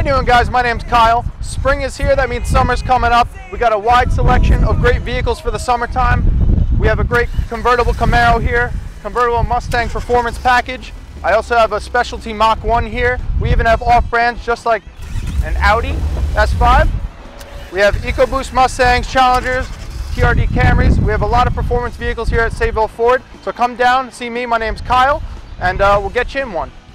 doing, guys? My name's Kyle. Spring is here, that means summer's coming up. We got a wide selection of great vehicles for the summertime. We have a great convertible Camaro here, convertible Mustang performance package. I also have a specialty Mach 1 here. We even have off-brands just like an Audi S5. We have EcoBoost Mustangs, Challengers, TRD Camrys. We have a lot of performance vehicles here at Sayville Ford. So come down, see me. My name's Kyle, and we'll get you in one.